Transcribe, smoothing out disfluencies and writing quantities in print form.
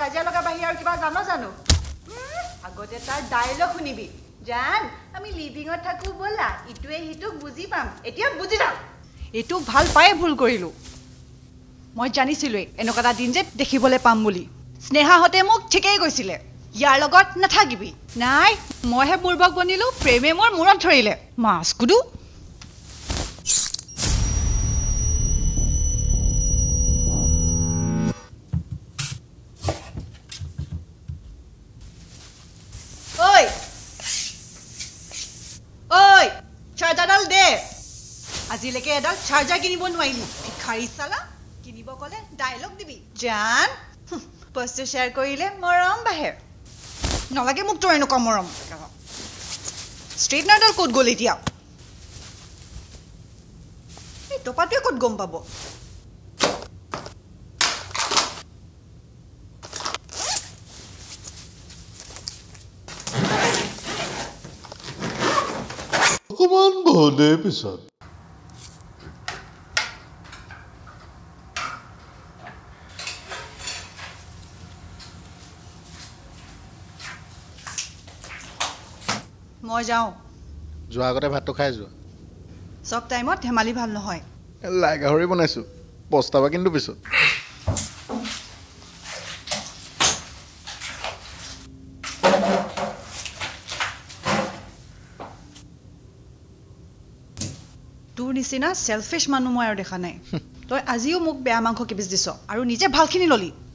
কাজিয়া লগা বাহিৰে আৰু কিবা জানো আগতে তাৰ ডায়লগ শুনিবি জান আমি লিভিঙত থাকো বলা ইটোৱে হিটোক বুজি পাম এতিয়া বুজি যাও এটো ভাল পায়ে ভুল কৰিলো মই জানিছিলো এনেকুৱা এটা দিন যে দেখিবলৈ পাম বুলি স্নেহাহতে মোক ঠিকেই কৈছিলে ইয়াৰ লগত নাথাকিবি নাই মইহে বুৰ্বক বনিলো প্ৰেমে মোৰ মূৰত ধৰিলে মাছকুদু চাৰ্জাৰডাল দে আজিলৈকে এডাল চাৰ্জাৰ কিনিব নোৱাৰিলি ভিখাৰী চালা কিনিব ক'লে ডায়লগ দিবি জান বস্তু শ্বেয়াৰ কৰিলে মৰম বাঢ়ে নালাগে মোক তোৰ এনেকুৱা মৰম ষ্ট্ৰেইটনাৰডাল ক'ত গ'ল এতিয়া এই টপাটোৱে ক'ত গম পাব অকমান বহদে পিছত মই যাওঁ যোৱা আগতে ভাতটো খাই যোৱা সব টাইমত ধেমালি ভাল নহয় লাই গাহৰি বনাইছো পস্তাবা কিন্তু পিছত তোৰ নিচিনা সেলফিশ মানুহ মই আৰু দেখা নাই তই আজিও মোক বেয়া মাংস কিবিছ দিছ আৰু নিজে ভালখিনি ললি